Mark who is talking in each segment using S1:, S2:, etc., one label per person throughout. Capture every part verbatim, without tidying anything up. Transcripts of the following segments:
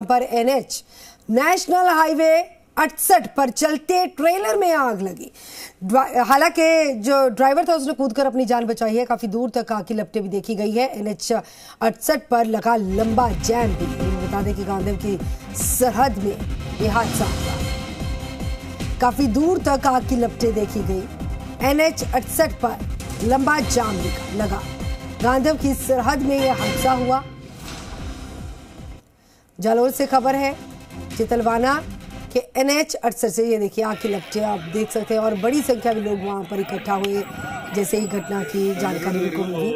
S1: पर NH national highway अड़सठ पर चलते ट्रेलर में आग लगी। हालांकि जो ड्राइवर था उसने कूदकर अपनी जान बचाई है। काफी दूर तक आग की लपटें भी देखी गई है। एनएच अड़सठ पर लगा लंबा जैम भी। बता दें कि गांधीनगर की सरहद में यह हादसा हुआ। काफी दूर तक आग की लपटें देखी गई। एनएच अड़सठ पर लंबा जाम लगा। गांधीनगर की सरहद में यह हादसा हुआ। जालौर से खबर है चितलवाना के एनएच अड़सठ से। ये देखिए आग की लपटें आप देख सकते हैं और बड़ी संख्या में लोग वहां पर इकट्ठा हुए जैसे ही घटना की जानकारी उनको मिली।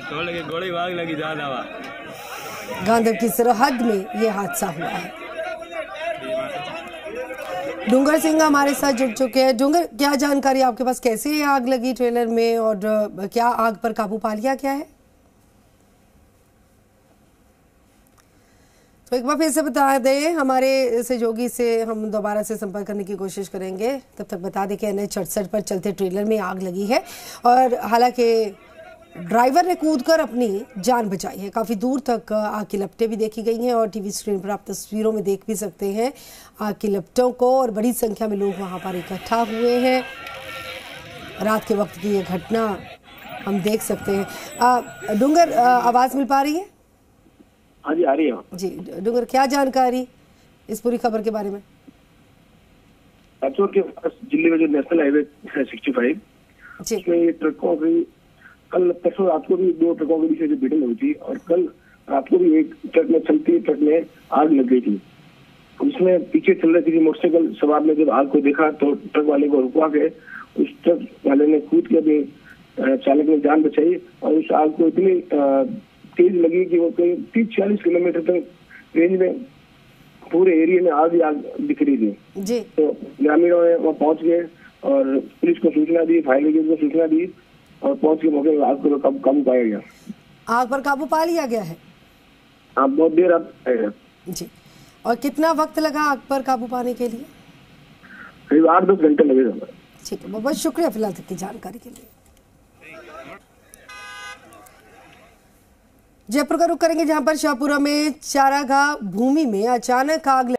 S1: गांधीनगर की सरहद में यह हादसा हुआ है। डूंगर सिंह हमारे साथ जुड़ चुके हैं। डूंगर, क्या जानकारी आपके पास, कैसे आग लगी ट्रेलर में और क्या आग पर काबू पा लिया गया है? तो एक बार फिर से बता दें, हमारे सहयोगी से हम दोबारा से संपर्क करने की कोशिश करेंगे। तब तक बता दें कि एनएच अड़सठ पर चलते ट्रेलर में आग लगी है और हालांकि ड्राइवर ने कूदकर अपनी जान बचाई है। काफ़ी दूर तक आग की लपटें भी देखी गई हैं और टीवी स्क्रीन पर आप तस्वीरों में देख भी सकते हैं आग की लपटों को और बड़ी संख्या में लोग वहां पर इकट्ठा हुए हैं। रात के वक्त की ये घटना हम देख सकते हैं। डूंगर, आवाज़ मिल पा रही है?
S2: हाँ जी, आ रही है
S1: जी। डूंगर, क्या जानकारी इस पूरी खबर के बारे में?
S2: राजौर के पास दिल्ली में जो नेशनल हाईवे है सिक्सटी फाइव, उसमें ये ट्रकों की कल परसों रात को भी दो ट्रकों के बीच में भिड़ंत हुई थी और कल रात को भी एक ट्रक में चलती ट्रक में आग लग गई थी। उसमें पीछे चल रही थी मोटरसाइकिल सवार ने जब आग को देखा तो ट्रक वाले को रुकवा के उस ट्रक वाले ने कूद के भी चालक ने जान बचाई और उस आग को इतनी तेज लगी कि वो कहीं तीस चालीस किलोमीटर तक रेंज में पूरे एरिया में आग आग दिख रही थी जी। तो ग्रामीणों ने वहाँ पहुंच गए और पुलिस को सूचना दी, फायर ब्रिगेड को सूचना दी और पहुंच के मौके पर आग को काबू काबू पाया गया।
S1: आग पर काबू पा लिया गया है?
S2: हाँ, बहुत देर अब
S1: जी। और कितना वक्त लगा आग पर काबू पाने के लिए?
S2: करीब आठ दस घंटे लगे।
S1: ठीक है, बहुत शुक्रिया फिलहाल तक की जानकारी के लिए। जयपुर का रुख करेंगे जहां पर शाहपुरा में चारागाह भूमि में अचानक आग